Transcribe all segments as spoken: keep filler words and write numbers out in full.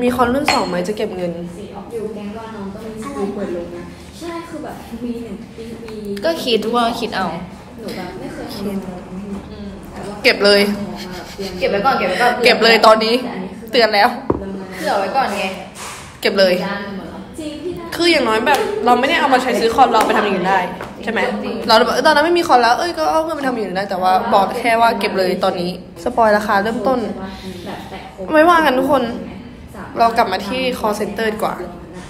มีคอนรุ่นสองไหมจะเก็บเงินอยู่แก๊งว่าน้องต้องมีสกิลเปิดลงนะใช่คือแบบมีหนึ่งปีปีก็คิดว่าคิดเอาหนูแบบไม่เคยคิดเก็บเลยเก็บไว้ก่อนเก็บไว้ก่อนเก็บเลยตอนนี้เตือนแล้วเผื่อไว้ก่อนไงเก็บเลยคืออย่างน้อยแบบเราไม่ได้เอามาใช้ซื้อคอนเราไปทำอย่างอื่นได้ใช่ไหมเราตอนนั้นไม่มีคอนแล้วเอ้ยก็เอาเพื่อนไปทำอย่างอื่นได้แต่ว่าบอกแค่ว่าเก็บเลยตอนนี้สปอยราคาเริ่มต้นไม่ว่ากันทุกคนเรากลับมาที่ call center ดีกว่า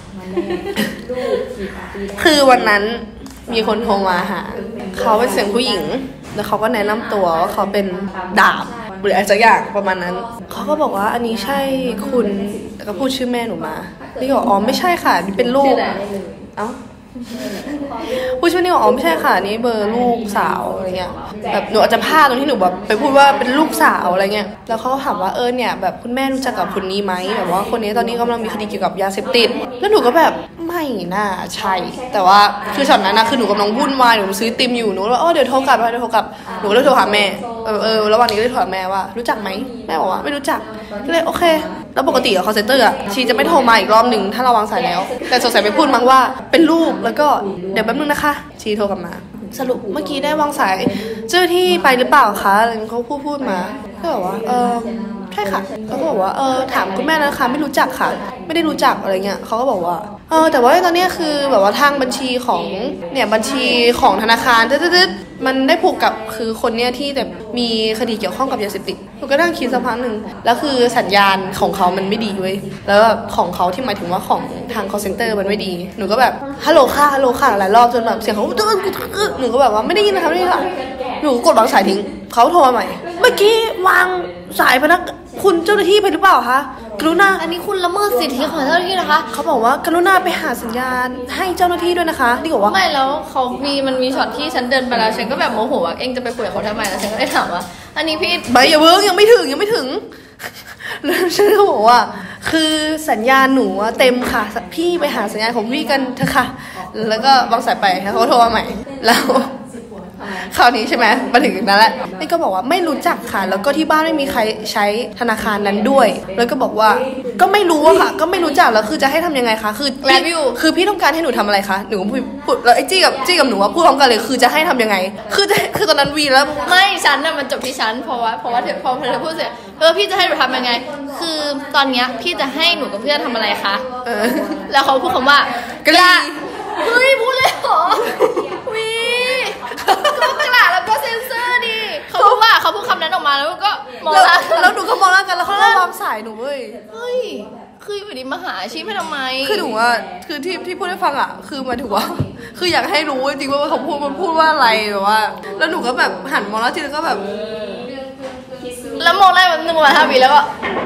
คือวันนั้นมีคนโทรมาหาเขาเป็นเสียงผู้หญิงแล้วเขาก็แนะนำตัวว่าเขาเป็นดาบหรืออะไรสักอย่างประมาณนั้นเขาก็บอกว่าอันนี้ใช่คุณแล้วก็พูดชื่อแม่หนูมานี่ก็บอกอ๋อไม่ใช่ค่ะนี่เป็นลูกเอ้าผู้ช่วยนี่บอกอ๋อไม่ใช่ค่ะนี่เบอร์ลูกสาวอะไรเงี้ยแบบหนูอาจจะพลาดตรงที่หนูแบบไปพูดว่าเป็นลูกสาวอะไรเงี้ยแล้วเขาก็ถามว่าเออเนี่ยแบบคุณแม่รู้จักกับคนนี้ไหมแบบว่าคนนี้ตอนนี้กำลังมีคดีเกี่ยวกับยาเสพติดแล้วหนูก็แบบไม่น่าใช่แต่ว่าคือช็อตนั้นนะคือหนูกำลังวุ่นวายหนูซื้อติมอยู่หนูว่าเออเดี๋ยวโทรกลับเดี๋ยวโทรกลับหนูก็เลยโทรหาแม่เออเออระหว่างนี้ก็เลยโทรหาแม่ว่ารู้จักไหมแม่บอกว่าไม่รู้จักก็เลยโอเคแล้วปกติอะ call center อะชีจะไม่โทรมาอีกรอบหนึ่งถ้าเราวางสายแล้วแต่สงสัยไปพูดมั้งว่าเป็นลูกแล้วก็เดี๋ยวแป๊บนึงนะคะชีโทรกลับมาสรุปเมื่อกี้ได้วางสายเจ้าที่ไปหรือเปล่าคะอะไรเขาพูดพูดมาก็บอกว่าเออใช่ค่ะเขาก็บอกว่าเออถามคุณแม่นะคะไม่รู้จักค่ะไม่ได้รู้จักอะไรเงี้ยเขาก็บอกว่าเออแต่ว่าตอนนี้คือแบบว่าทางบัญชีของเนี่ยบัญชีของธนาคารตึ๊ดๆมันได้ผูกกับคือคนเนี้ยที่แบบมีคดีเกี่ยวข้องกับยาเสพติดหนูก็นั่งคิดสักพักหนึ่งแล้วคือสัญญาณของเขามันไม่ดีเว้ยแล้วแบบของเขาที่หมายถึงว่าของทาง call center มันไม่ดีหนูก็แบบฮัลโหลค่ะฮัลโหลค่ะหลายรอบจนแบบเสียงเขาตึ๊ดหนูก็แบบว่าไม่ได้ยินนะคะไม่ได้ยินค่ะหนูกดวางสายทิ้งเขาโทรมาใหม่เมื่อกี้วางสายพนักคุณเจ้าหน้าที่ไปหรือเปล่าคะกรุณาอันนี้คุณละเมิดสิทธิของเจ้าหน้าที่นะคะเขาบอกว่ากรุณาไปหาสัญญาณให้เจ้าหน้าที่ด้วยนะคะนี่บอกว่าไม่แล้วเขามีมันมีช็อตที่ฉันเดินไปแล้วฉันก็แบบโมโหว่าเอ็งจะไปคุยกับเขาทำไมแล้วฉันก็ได้ถามว่าอันนี้พี่ใบอย่าเวิร์กยังไม่ถึงยังไม่ถึงแล้วฉันก็บอกว่าคือสัญญาณหนูเต็มค่ะพี่ไปหาสัญญาณของพี่กันเถอะค่ะแล้วก็วางสายไปเขาโทรมาใหม่แล้วคราวนี้ใช่ไหมมาถึงนั้นแหละนี่ก็บอกว่าไม่รู้จักค่ะแล้วก็ที่บ้านไม่มีใครใช้ธนาคารนั้นด้วยแล้วก็บอกว่าก็ไม่รู้อะค่ะก็ไม่รู้จักแล้วคือจะให้ทำยังไงคะคือพี่คือพี่ต้องการให้หนูทำอะไรคะหนูพูดแล้วไอ้จี้กับจี้กับหนูว่าพูดพร้อมกันเลยคือจะให้ทำยังไงคือจะคือตอนนั้นวีแล้วไม่ฉันน่ะมันจบที่ฉันเพราะว่าเพราะว่าเธอพอเธอพูดเสร็จเออพี่จะให้หนูทำยังไงคือตอนเนี้ยพี่จะให้หนูกับเพื่อนทำอะไรคะเออแล้วเขาพูดคำว่ากระเฮ้ยพูดเลยเหรอวีก็กระแล้วก็เซ็นเซอร์ดิเขาพูดว่าเขาพูดคำนั้นออกมาแล้วก็มองแล้วหนูก็มองหน้ากันแล้วเขาก็วางสายหนูเว้ยเฮ้ยคืออยู่ดีมาหาอาชีพให้ทำไมคือหนูว่าคือที่ที่พูดให้ฟังอ่ะคือมาถือว่าคืออยากให้รู้จริงว่าเขาพูดมันพูดว่าอะไรแบบว่าแล้วหนูก็แบบหันมองแล้วทีแล้วก็แบบแล้วมองได้แบบหนึ่งวันห้าปีแล้วก็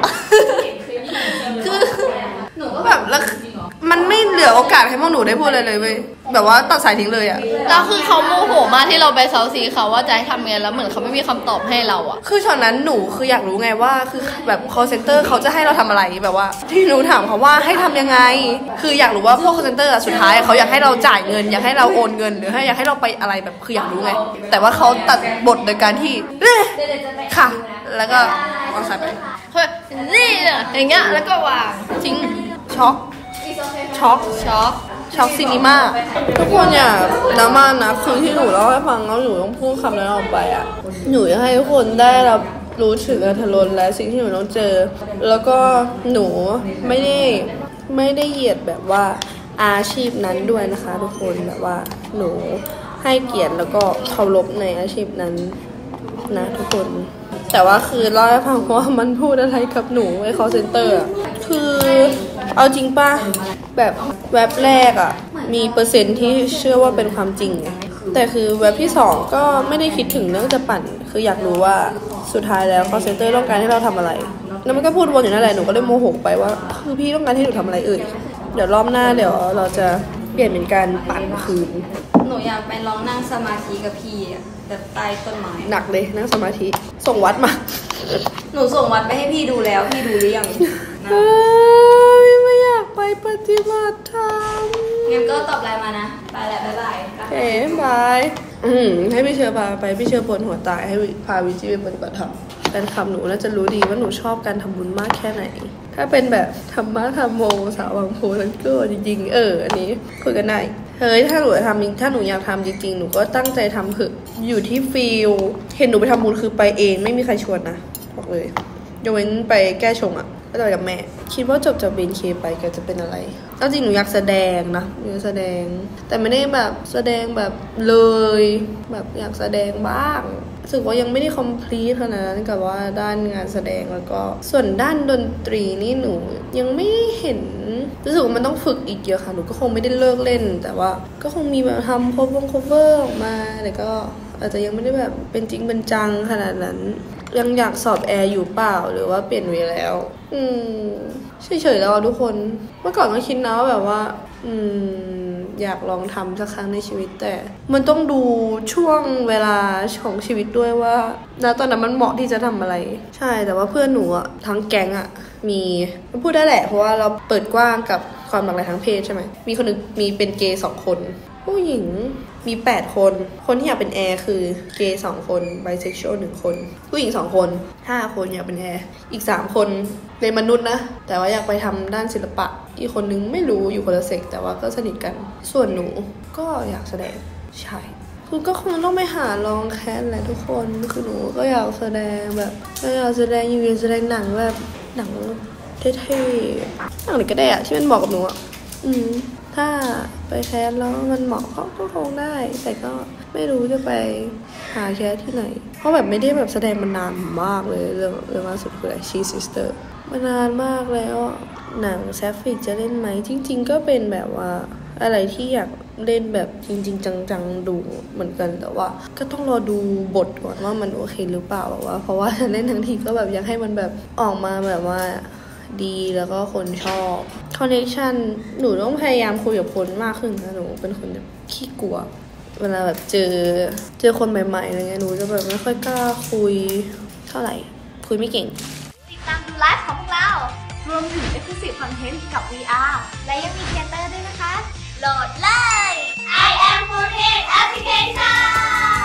คือหนูก็แบบแล้วมันไม่เหลือโอกาสให้พวกหนูได้พูดอะไรเลยเว้ยแบบว่าตัดสายทิ้งเลยอะแล้วคือเขาโมโหมากที่เราไปเซาซีเขาว่าจะให้ทำไงแล้วเหมือนเขาไม่มีคำตอบให้เราอะคือตอนนั้นหนูคืออยากรู้ไงว่าคือแบบ call center เขาจะให้เราทำอะไรแบบว่าที่หนูถามเขาว่าให้ทำยังไงคืออยากรู้ว่าพวก call center สุดท้ายเขาอยากให้เราจ่ายเงินอยากให้เราโอนเงินหรือให้อยากให้เราไปอะไรแบบคืออยากรู้ไงแต่ว่าเขาตัดบทโดยการที่ค่ะแล้วก็วางสายไปเฮ้ยนี่อย่างเงี้ยแล้วก็วางทิ้งช็อกช็อกช็อกช็อกซินิม่าทุกคนอย่าน้ำมันนะคือที่หนูเล่าให้ฟังแล้วหนูต้องพูดคำนั้นออกไปอ่ะหนูอยากให้ทุกคนได้รับรู้ถึงอรรถรสและสิ่งที่หนูต้องเจอแล้วก็หนูไม่ได้ไม่ได้เหยียดแบบว่าอาชีพนั้นด้วยนะคะทุกคนแบบว่าหนูให้เกียรติแล้วก็เคารพในอาชีพนั้นนะทุกคนแต่ว่าคือเล่าให้ฟังว่ามันพูดอะไรกับหนูไอ้ call center อ่ะคือเอาจริงป่ะแบบเว็บแรกอ่ะมีเปอร์เซ็นต์ที่เชื่อว่าเป็นความจริงแต่คือเว็บที่สองก็ไม่ได้คิดถึงเรื่องจะปั่นคืออยากรู้ว่าสุดท้ายแล้ว call center ต้องการให้เราทำอะไรแล้วมันก็พูดวนอยู่นั่นแหละหนูก็เลยโมโหไปว่าคือพี่ต้องการให้หนูทำอะไรเอ่ยเดี๋ยวรอบหน้าเดี๋ยวเราจะเปลี่ยนเป็นการปั่นคืนหนูอยากไปลองนั่งสมาธิกับพี่แบบใต้ต้นไม้หนักเลยนั่งสมาธิส่งวัดมาหนูส่งวัดไปให้พี่ดูแล้วพี่ดูหรือยังไม่อยากไปปฏิบัติธรรมงั้นก็ตอบไลน์มานะไปแล้วบ๊ายบายเอ๋บายอืมให้พี่เชอร์พาไปพี่เชอร์ปวดหัวตายให้พาวิจิไปปฏิบัติธรรมแฟนคลับหนูน่าจะรู้ดีว่าหนูชอบการทำบุญมากแค่ไหนถ้าเป็นแบบธรรมะธรรมโมสาวบางโพนั้นก็จริงๆเอออันนี้คุยกันได้เฮ้ยถ้าหนูทำจริงถ้าหนูอยากทำจริงๆหนูก็ตั้งใจทำเถอะอยู่ที่ฟิลเห็นหนูไปทำบุญคือไปเองไม่มีใครชวนนะบอกเลยยกเว้นไปแก้ชงอะก็ไปกับแม่คิดว่าจบจาก บี เอ็น เค ไปก็จะเป็นอะไรเอาจริงหนูอยากแสดงนะอยากแสดงแต่ไม่ได้แบบแสดงแบบเลยแบบอยากแสดงบ้างรู้สึกว่ายังไม่ได้คอมพลีทขนาดนั้นกับว่าด้านงานแสดงแล้วก็ส่วนด้านดนตรีนี่หนูยังไม่เห็นรู้สึกว่ามันต้องฝึกอีกเยอะค่ะหนูก็คงไม่ได้เลิกเล่นแต่ว่าก็คงมีแบบทำโคเวอร์โคเวอร์ออกมาแต่ก็อาจจะยังไม่ได้แบบเป็นจริงเป็นจังขนาดนั้นยังอยากสอบแอร์อยู่เปล่าหรือว่าเปลี่ยนเวรแล้วอืมเฉยๆแล้วทุกคนเมื่อก่อนก็คิดนะว่าแบบว่าอืมอยากลองทำสักครั้งในชีวิตแต่มันต้องดูช่วงเวลาของชีวิตด้วยว่าณตอนนั้นมันเหมาะที่จะทำอะไรใช่แต่ว่าเพื่อนหนูอะทั้งแก๊งอะมีมันพูดได้แหละเพราะว่าเราเปิดกว้างกับความหลากหลายทางเพศใช่ไหมมีคนนึงมีเป็นเกย์สองคนผู้หญิงมีแปดคนคนที่อยากเป็นแอร์คือเกย์สองคนไบเซ็กชวลหนึ่งคนผู้หญิงสองคนห้าคนอยากเป็นแอร์อีกสามคนเป็นมนุษย์นะแต่ว่าอยากไปทำด้านศิลปะอีกคนนึงไม่รู้อยู่คนละเซกแต่ว่าก็สนิทกันส่วนหนูก็อยากแสดงใช่คือก็คงต้องไปหาลองแคสแหละทุกคนคือหนูก็อยากแสดงแบบก็อยากแสดงอยู่แสดงหนังแบบหนังเท่ๆหนังอะไรก็ได้อะที่มันเหมาะกับหนูอะอืมถ้าไปแคสแล้วมันเหมาะก็คงได้แต่ก็ไม่รู้จะไปหาแคสที่ไหนเพราะแบบไม่ได้แบบแสดงมานานมากเลยเรื่องเรื่องล่าสุดคืออะไรชีซิสเตอร์มานานมากแล้วหนังแซฟฟิกจะเล่นไหมจริงๆก็เป็นแบบว่าอะไรที่อยากเล่นแบบจริงๆจังๆดูเหมือนกันแต่ว่าก็ต้องรอดูบทก่อนว่ามันโอเคหรือเปล่าแบบว่าเพราะว่าเล่นทั้งทีก็แบบอยากให้มันแบบออกมาแบบว่าดีแล้วก็คนชอบคอนเนคชั่นหนูต้องพยายามคุยกับคนมากขึ้นนะหนูเป็นคนแบบขี้กลัวเวลาแบบเจอเจอคนใหม่ๆอะไรเงี้ยหนูจะแบบไม่ค่อยกล้าคุยเท่าไหร่คุยไม่เก่งติดตามดูไลฟ์ของพวกเรารวมถึง Exclusive Content กับ วี อาร์ และยังมีเทเตอร์ด้วยนะคะโหลดเลย ไอ แอม โฟร์ที Application